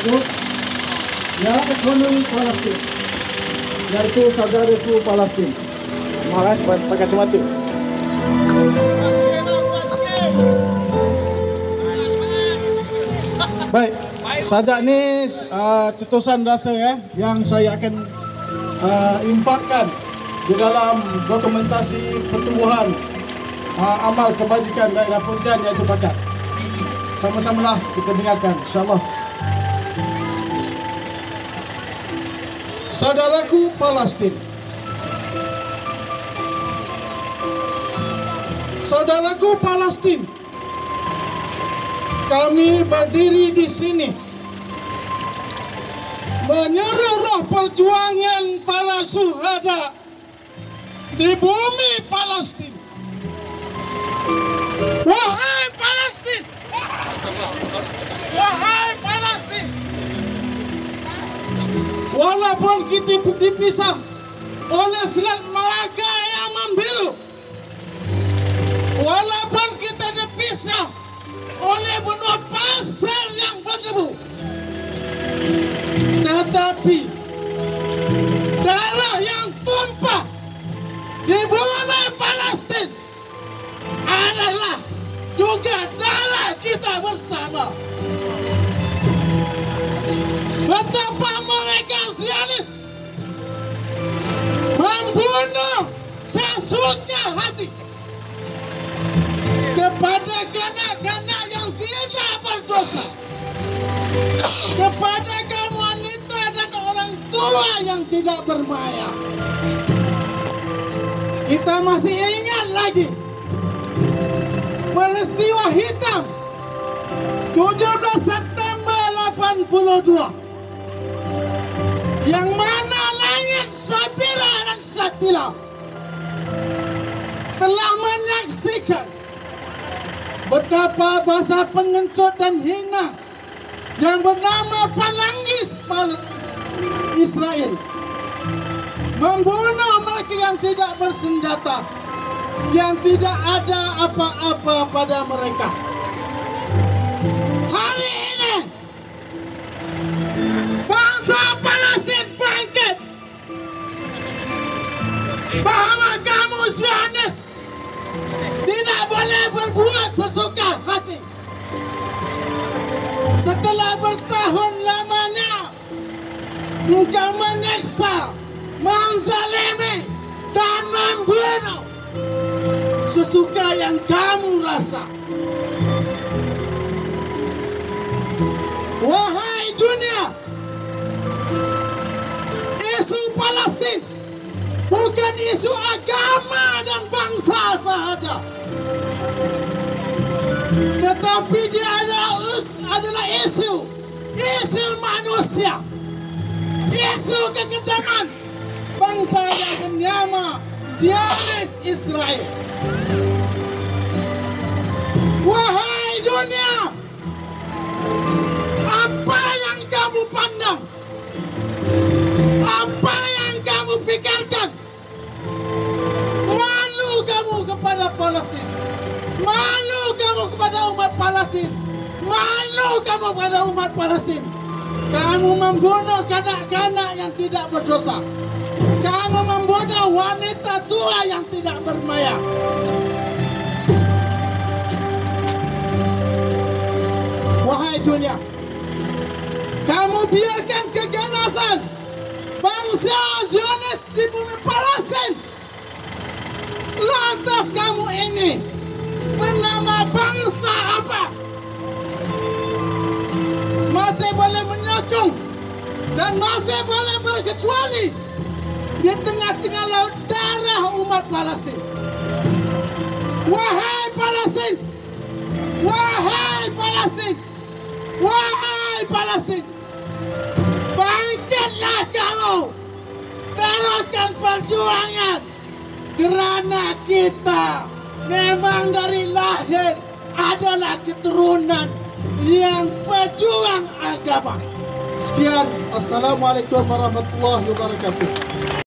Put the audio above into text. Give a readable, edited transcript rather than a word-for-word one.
untuk ya ekonomi Palestin, yaitu saudaraku Palestin. Terima kasih pakai kacamata. Baik, sajak ni cetusan rasa yang saya akan infakkan di dalam dokumentasi pertubuhan amal kebajikan daerah Pontian, iaitu bakat. Sama-samalah kita dengarkan, insyaAllah. Saudaraku Palestin, saudaraku Palestin, kami berdiri di sini menyeru roh perjuangan para syuhada di bumi Palestin. Wahai Palestin, wahai Palestin, walaupun kita dipisah oleh Selat Malaka yang membiru, walaupun kita dipisah oleh benua pasir yang berdebu, tetapi darah yang tumpah di bumi Palestin adalah juga darah kita bersama. Betapa mereka Zionis membunuh sesuka hati kepada kanak-kanak yang tidak berdosa, kepada kaum wanita dan orang tua yang tidak bermaya. Kita masih ingat lagi peristiwa hitam 17 September 82, yang mana langit Sabira dan Satila telah menyaksikan betapa bahasa pengecut dan hina yang bernama Palangis Israel membunuh mereka yang tidak bersenjata, yang tidak ada apa-apa pada mereka. Hari ini bangsa Palestin bangkit bahwa kamu Zionis tidak boleh berbuat sesuka hati. Setelah bertahun lamanya engkau menyiksa, menzalimi dan membunuh sesuka yang kamu rasa. Wahai dunia, isu Palestin bukan isu agama dan bangsa sahaja, tetapi dia adalah isu manusia, isu kekejaman bangsa yang bernama Zionis Israel. Wahai dunia, apa yang kamu pandang, apa yang kamu pikirkan? Malu kamu kepada Palestin, malu kamu kepada umat Palestin, malu kamu kepada umat Palestin. Kamu membunuh kanak-kanak yang tidak berdosa, kamu membunuh wanita tua yang tidak bermaya. Wahai dunia, kamu biarkan keganasan bangsa Zionis di bumi Palestin. Lantas kamu ini bernama bangsa apa? Masih boleh menyokong dan masih boleh berkecuali di tengah-tengah laut darah umat Palestin. Wahai Palestin, wahai Palestin, wahai Palestin, bangkitlah kamu, teruskan perjuangan, kerana kita memang dari lahir adalah keturunan yang pejuang agama. Sekian, assalamualaikum warahmatullahi wabarakatuh.